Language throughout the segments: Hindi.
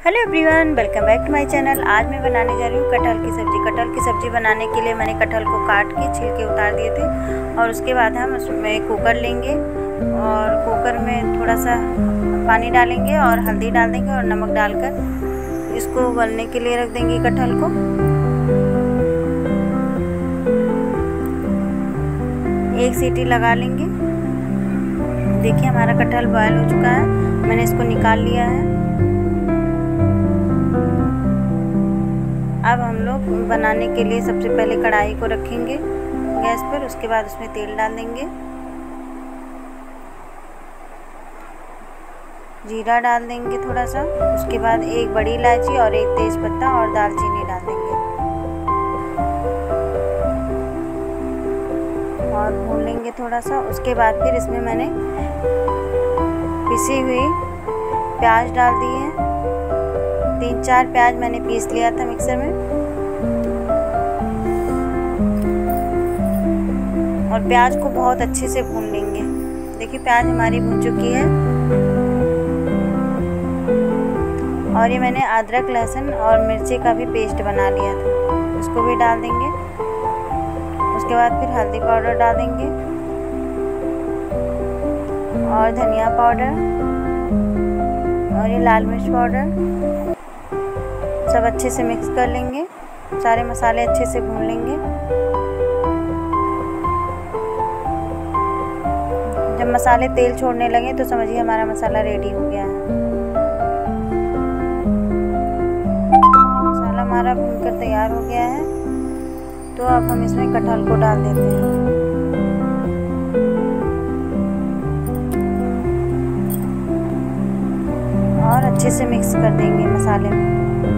Hello everyone, welcome back to my channel. आज मैं बनाने जा रही हूँ कटहल की सब्ज़ी। कटहल की सब्ज़ी बनाने के लिए मैंने कटहल को काट के छिलके उतार दिए थे और उसके बाद हम उसमें कुकर लेंगे और कुकर में थोड़ा सा पानी डालेंगे और हल्दी डाल देंगे और नमक डालकर इसको उबलने के लिए रख देंगे कटहल को। एक सीटी लगा लेंगे। देखिए हमारा कटहल बॉयल हो चुका है, मैंने इसको निकाल लिया है। अब हम लोग बनाने के लिए सबसे पहले कढ़ाई को रखेंगे गैस पर, उसके बाद उसमें तेल डाल देंगे, जीरा डाल देंगे थोड़ा सा, उसके बाद एक बड़ी इलायची और एक तेज़पत्ता और दालचीनी डाल देंगे और भून लेंगे थोड़ा सा। उसके बाद फिर इसमें मैंने पिसी हुई प्याज डाल दी है। 3-4 प्याज मैंने पीस लिया था मिक्सर में और प्याज को बहुत अच्छे से भून लेंगे। देखिए प्याज हमारी भून चुकी है और ये मैंने अदरक लहसुन और मिर्ची का भी पेस्ट बना लिया था, उसको भी डाल देंगे। उसके बाद फिर हल्दी पाउडर डाल देंगे और धनिया पाउडर और ये लाल मिर्च पाउडर, सब अच्छे से मिक्स कर लेंगे। सारे मसाले अच्छे से भून लेंगे। जब मसाले तेल छोड़ने लगे तो समझिए हमारा मसाला रेडी हो गया है। मसाला हमारा भूनकर तैयार हो गया है, तो अब हम इसमें कटहल को डाल देते हैं और अच्छे से मिक्स कर देंगे मसाले में।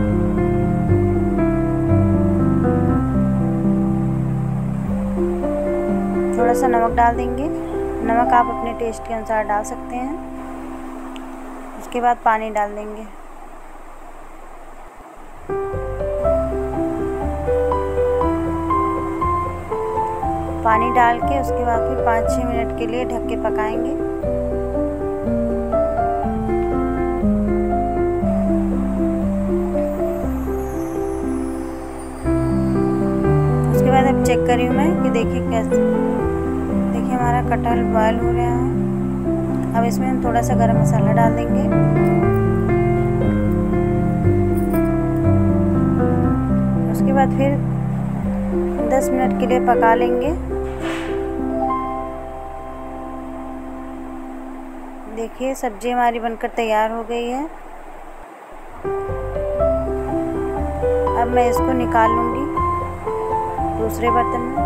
थोड़ा सा नमक डाल देंगे, नमक आप अपने टेस्ट के अनुसार डाल सकते हैं। उसके बाद पानी डाल देंगे। पानी डाल के उसके बाद फिर 5-6 मिनट के लिए ढक के पकाएंगे। उसके बाद अब चेक कर रही हूँ मैं कि देखिए कैसे, देखिए हमारा कटहल बॉयल हो रहा है। अब इसमें हम थोड़ा सा गरम मसाला डाल देंगे। उसके बाद फिर 10 मिनट के लिए पका लेंगे। देखिए सब्जी हमारी बनकर तैयार हो गई है। अब मैं इसको निकाल लूँगी दूसरे बर्तन में।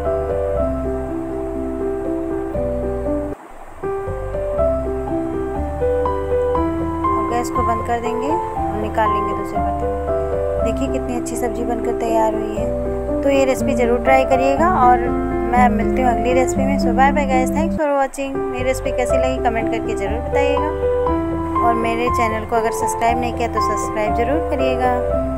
गैस को बंद कर देंगे और निकाल लेंगे दूसरे बर्तन में। देखिए कितनी अच्छी सब्ज़ी बनकर तैयार हुई है। तो ये रेसिपी ज़रूर ट्राई करिएगा और मैं मिलती हूँ अगली रेसिपी में। So bye bye guys, thanks for watching. मेरी रेसिपी कैसी लगी कमेंट करके ज़रूर बताइएगा और मेरे चैनल को अगर सब्सक्राइब नहीं किया तो सब्सक्राइब ज़रूर करिएगा।